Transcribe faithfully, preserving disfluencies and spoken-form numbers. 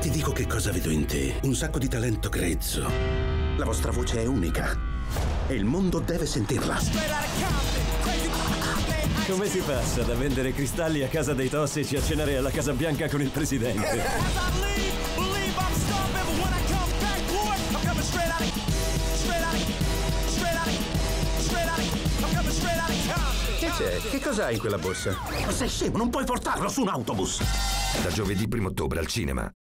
Ti dico che cosa vedo in te. Un sacco di talento grezzo. La vostra voce è unica. E il mondo deve sentirla. Come si passa da vendere cristalli a casa dei tossici a cenare alla Casa Bianca con il presidente? Che c'è? Che cos'hai in quella borsa? Sei scemo, non puoi portarlo su un autobus. Da giovedì primo ottobre al cinema.